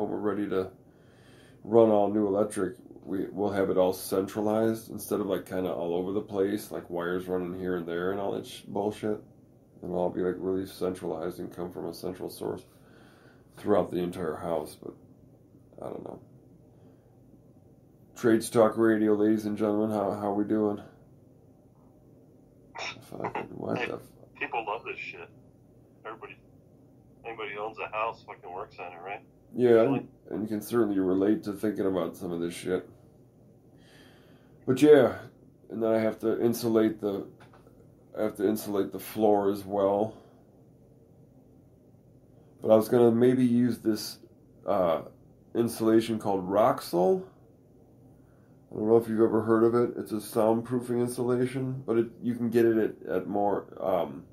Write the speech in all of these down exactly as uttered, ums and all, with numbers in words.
when we're ready to run all new electric, we we'll have it all centralized instead of like kind of all over the place, like wires running here and there and all that sh- bullshit. It'll all be like really centralized and come from a central source throughout the entire house. But I don't know. Trades Talk Radio, ladies and gentlemen, how how we doing? Fucking what hey, the? F- people love this shit. Everybody, anybody who owns a house fucking works on it, right? Yeah, and, and you can certainly relate to thinking about some of this shit. But yeah, and then I have to insulate the, I have to insulate the floor as well. But I was gonna maybe use this uh, insulation called Roxol. I don't know if you've ever heard of it. It's a soundproofing insulation, but it, you can get it at, at more, um,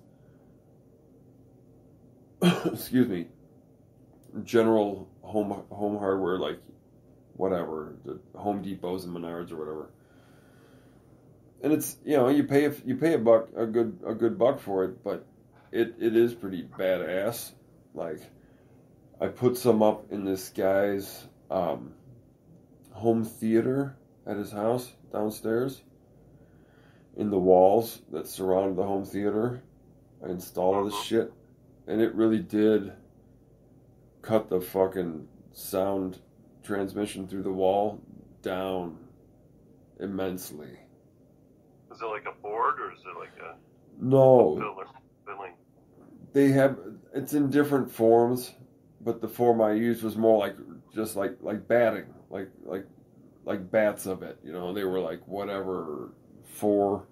excuse me, general home home hardware, like whatever, the Home Depots and Menards or whatever. And it's, you know, you pay a, you pay a buck, a good a good buck for it, but it, it is pretty badass. Like, I put some up in this guy's um, home theater at his house downstairs. In the walls that surround the home theater, I installed all this shit, and it really did cut the fucking sound transmission through the wall down immensely. Is it like a board or is it like a no filler, filling? They have, it's in different forms, but the form I used was more like just like like batting, like like like bats of it. You know, they were like whatever four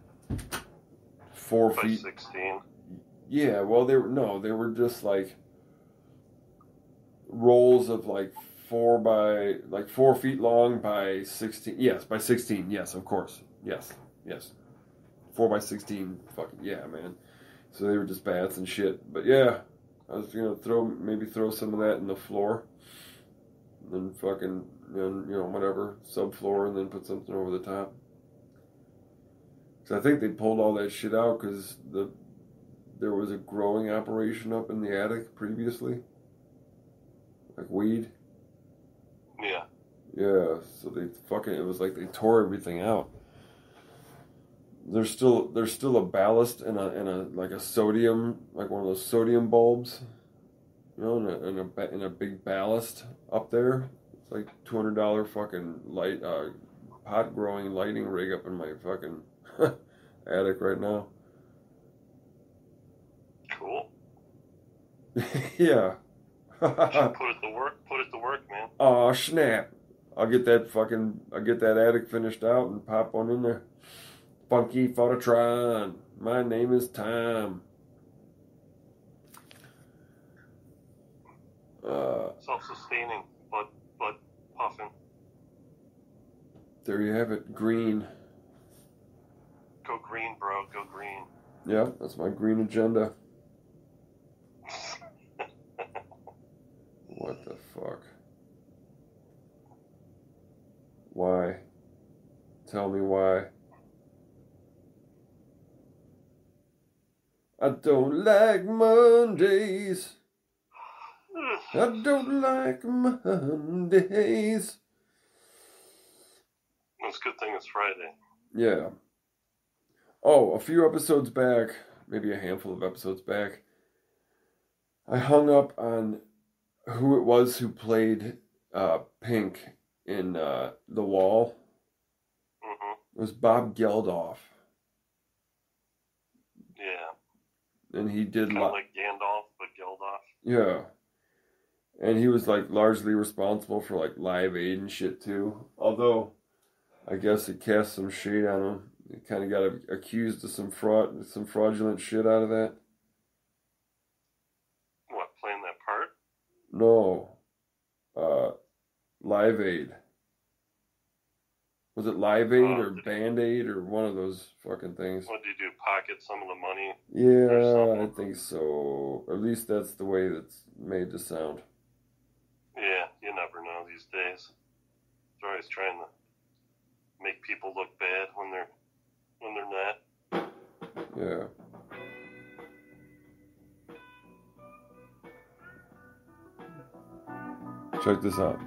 four by feet. sixteen. Yeah, well they were no, they were just like rolls of like four by like four feet long by sixteen. Yes, by sixteen. Yes, of course. Yes, yes. Four by sixteen. Fucking yeah, man. So they were just bats and shit. But yeah, I was gonna throw maybe throw some of that in the floor, and then fucking and you know whatever subfloor, and then put something over the top. Cause I think they pulled all that shit out because the there was a growing operation up in the attic previously. Like weed. Yeah. Yeah, so they fucking, it was like they tore everything out. There's still, there's still a ballast and a, and a, like a sodium, like one of those sodium bulbs, you know, and a, and a, and a big ballast up there. It's like two hundred dollars fucking light, uh, pot growing lighting rig up in my fucking attic right now. Cool. Yeah. Put it to work. Put it to work, man. Aw, snap. I'll get that fucking, I'll get that attic finished out and pop one in there. Funky Phototron. My name is Tom. Uh, Self-sustaining, but, but puffing. There you have it. Green. Go green, bro. Go green. Yeah, that's my green agenda. What the fuck? Why? Tell me why. I don't like Mondays. I don't like Mondays. It's a good thing it's Friday. Yeah. Oh, a few episodes back, maybe a handful of episodes back, I hung up on who it was who played uh, Pink in uh, The Wall. Mm-hmm. It was Bob Geldof. Yeah. And he did kind of li- like Gandalf, but Geldof. Yeah. And he was like largely responsible for like Live Aid and shit too. Although, I guess it cast some shade on him. He kind of got accused of some fraud, some fraudulent shit out of that. What, playing that part? No. Uh, Live Aid. Was it Live Aid uh, or Band Aid or one of those fucking things? What did you do? Pocket some of the money? Yeah, I think so. Or at least that's the way that's made to sound. Yeah, you never know these days. They're always trying to make people look bad when they're when they're not. Yeah. Check this out.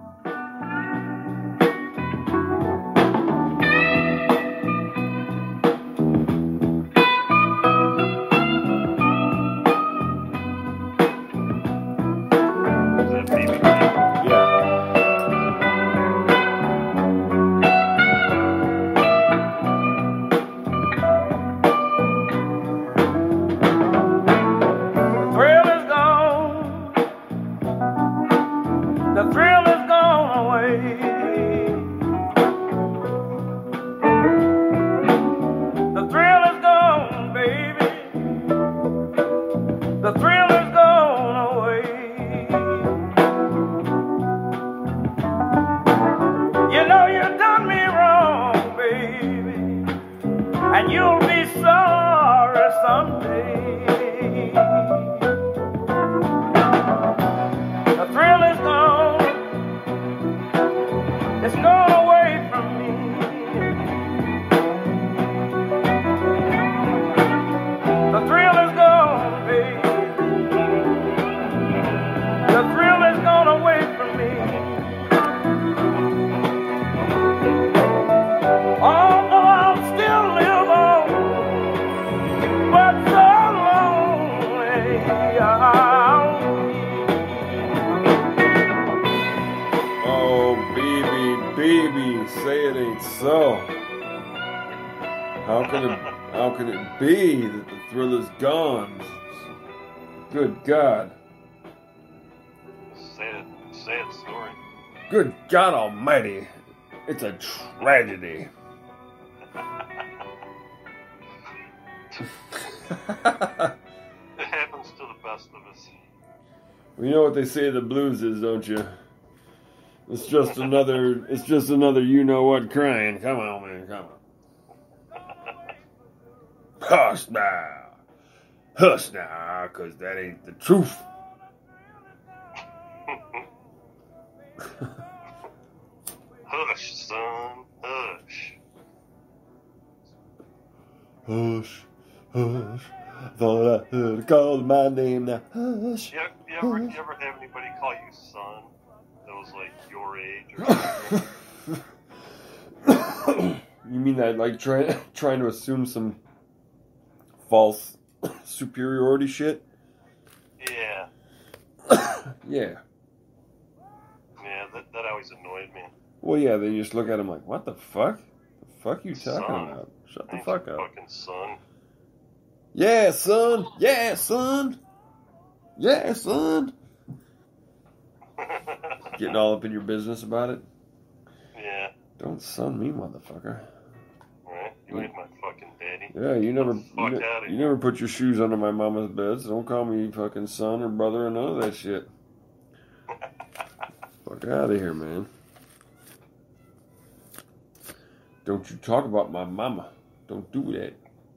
Be that the thrill is gone. Good God. Sad, sad story. Good God Almighty. It's a tragedy. It happens to the best of us. Well, you know what they say the blues is, don't you? It's just another, it's just another you know what crying. Come on, man, come on. Hush now. Hush now, because that ain't the truth. Hush, son. Hush. Hush. Hush. Thought I heard call my name now. Hush. You, you, ever, you ever have anybody call you son that was like your age or something? You mean that like try, trying to assume some false superiority shit? Yeah. Yeah. Yeah, that, that always annoyed me. Well, yeah, then you just look at him like, what the fuck? The fuck you talking son. about? Shut the Ain't fuck your up. Fucking son. Yeah, son. Yeah, son. Yeah, son. Getting all up in your business about it? Yeah. Don't son me, motherfucker. Right? You ain't my fucking daddy. Yeah, you never Fuck you, ne- outta you here. never put your shoes under my mama's bed, so don't call me fucking son or brother or none of that shit. Fuck out of here, man. Don't you talk about my mama. Don't do that.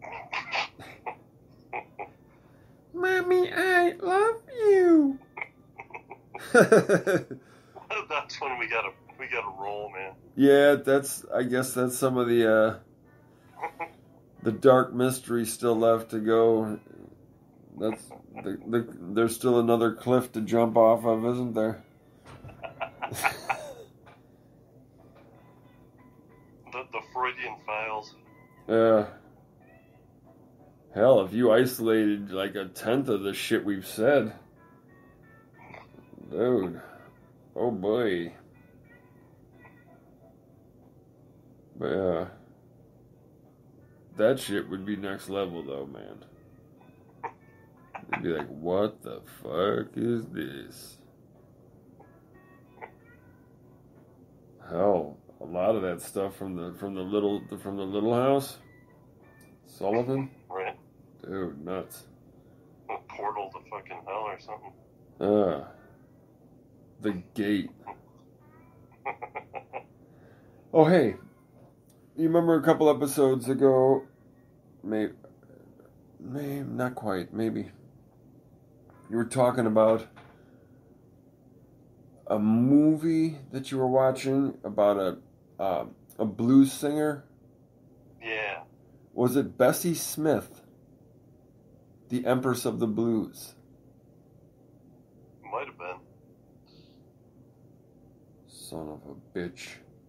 Mommy, I love you. That's when we gotta we gotta roll, man. Yeah, that's I guess that's some of the uh the dark mystery still left to go. That's the, the, there's still another cliff to jump off of, isn't there? the the Freudian files. Yeah. Hell, if you isolated like a tenth of the shit we've said, dude, oh boy. But yeah, that shit would be next level though, man. You'd be like, what the fuck is this? Hell, a lot of that stuff from the from the little from the Little House, Sullivan, Right. dude, nuts. A portal to fucking hell or something. Ah, the gate. Oh hey, you remember a couple episodes ago? Maybe, maybe not quite. Maybe you were talking about a movie that you were watching about a uh, a blues singer. Yeah. Was it Bessie Smith, the Empress of the Blues? Might have been. Son of a bitch.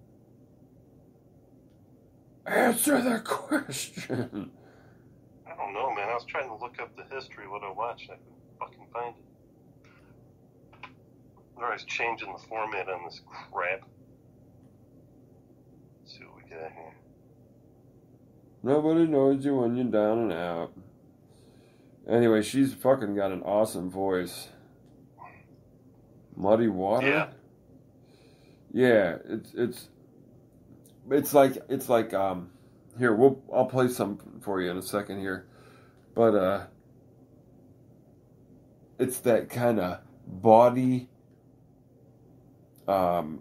Answer the question. I don't know, man. I was trying to look up the history of what I watched. I couldn't fucking find it. They're always changing the format on this crap. Let's see what we got here. Nobody knows you when you're down and out. Anyway, she's fucking got an awesome voice. Muddy Water? Yeah. Yeah, it's it's it's like it's like um here, we'll I'll play some for you in a second here. But uh it's that kind of body um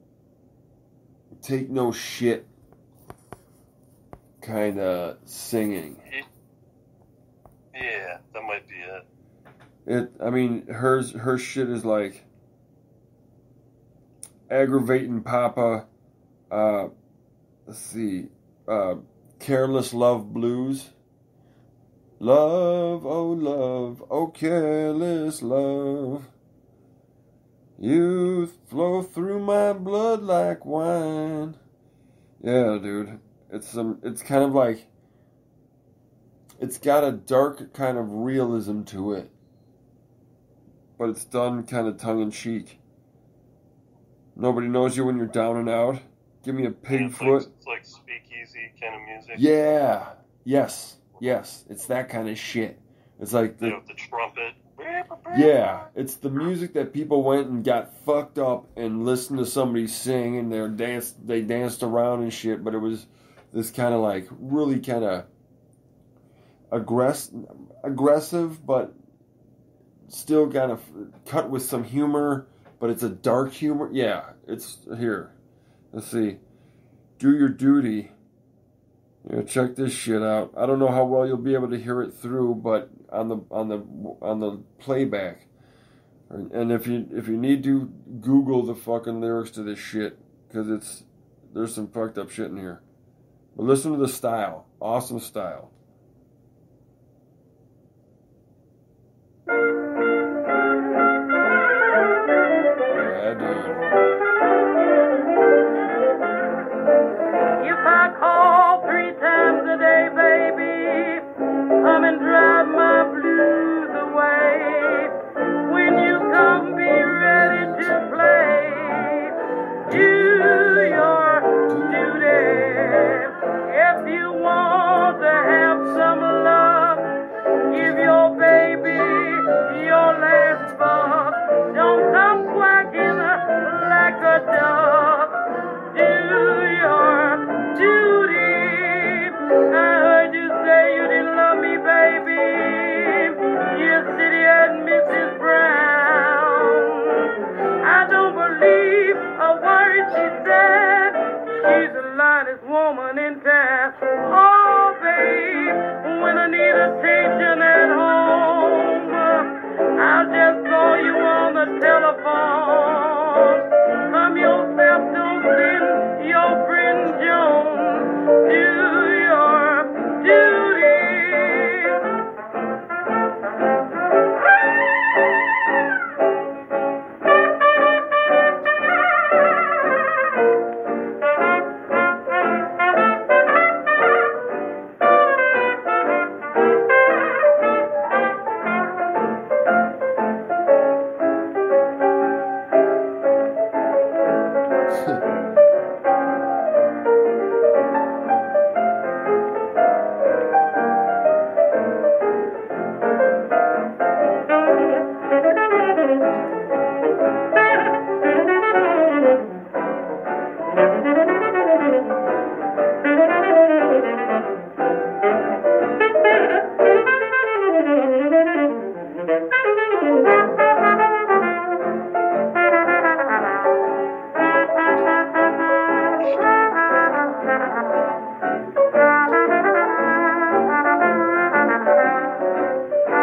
take no shit kind of singing. Yeah, that might be it. It I mean hers her shit is like aggravating Papa, uh let's see, uh Careless Love Blues. Love, oh love, oh careless love. You flow through my blood like wine. Yeah, dude. It's some it's kind of like it's got a dark kind of realism to it. But it's done kind of tongue in cheek. Nobody knows you when you're down and out. Give me a pig Yeah, it's foot. Like, it's like speakeasy kind of music. Yeah. Yes. Yes. It's that kind of shit. It's like the, Yeah, with the trumpet. yeah. It's the music that people went and got fucked up and listened to somebody sing and they danced. They danced around and shit. But it was this kind of like really kind of aggress aggressive, but still kind of cut with some humor. But it's a dark humor. Yeah. It's here. Let's see. Do Your Duty. Yeah, check this shit out. I don't know how well you'll be able to hear it through, but on the on the on the playback. And if you if you need to, Google the fucking lyrics to this shit, because it's there's some fucked up shit in here. But listen to the style. Awesome style. Yeah, dude. If I call three times a day, baby, come and drive my blues away. When you come, be ready to play. Do your duty. If you want to have some love, give your baby your last buck. Don't come quacking like a dove. Do your duty. I heard you say you didn't love me, baby. You city and Missus Brown. I don't believe a word she said. She's the lightest woman in town. Oh, babe, when I need attention at home, I'll just call you on the telephone. From yourself, don't send your friend Joan. Do your duty.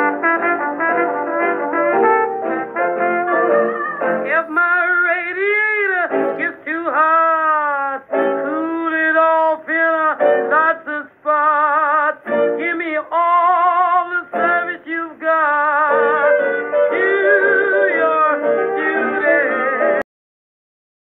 If my radiator